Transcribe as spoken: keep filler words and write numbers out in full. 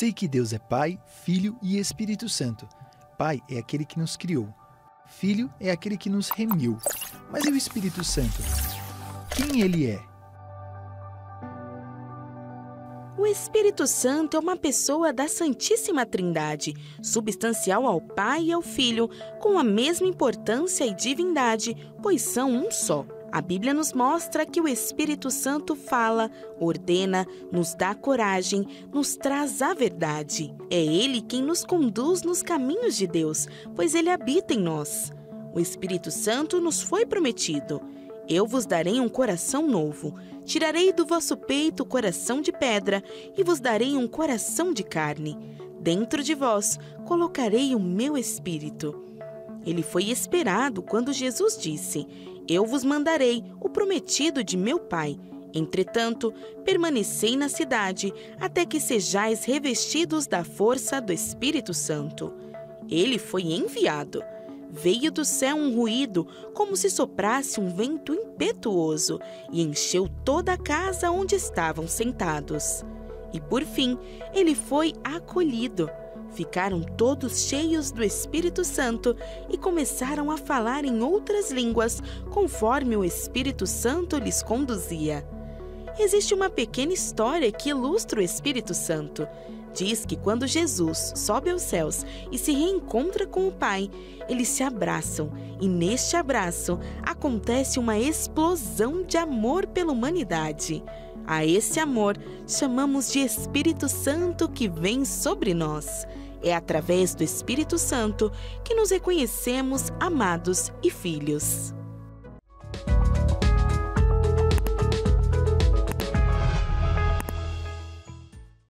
Sei que Deus é Pai, Filho e Espírito Santo. Pai é aquele que nos criou. Filho é aquele que nos remiu. Mas e o Espírito Santo? Quem ele é? O Espírito Santo é uma pessoa da Santíssima Trindade, substancial ao Pai e ao Filho, com a mesma importância e divindade, pois são um só. A Bíblia nos mostra que o Espírito Santo fala, ordena, nos dá coragem, nos traz a verdade. É Ele quem nos conduz nos caminhos de Deus, pois Ele habita em nós. O Espírito Santo nos foi prometido. Eu vos darei um coração novo, tirarei do vosso peito o coração de pedra e vos darei um coração de carne. Dentro de vós colocarei o meu Espírito. Ele foi esperado quando Jesus disse: Eu vos mandarei o prometido de meu Pai. Entretanto, permanecei na cidade até que sejais revestidos da força do Espírito Santo. Ele foi enviado. Veio do céu um ruído, como se soprasse um vento impetuoso, e encheu toda a casa onde estavam sentados. E por fim, ele foi acolhido. Ficaram todos cheios do Espírito Santo e começaram a falar em outras línguas, conforme o Espírito Santo lhes conduzia. Existe uma pequena história que ilustra o Espírito Santo. Diz que quando Jesus sobe aos céus e se reencontra com o Pai, eles se abraçam e neste abraço acontece uma explosão de amor pela humanidade. A esse amor chamamos de Espírito Santo que vem sobre nós. É através do Espírito Santo que nos reconhecemos amados e filhos.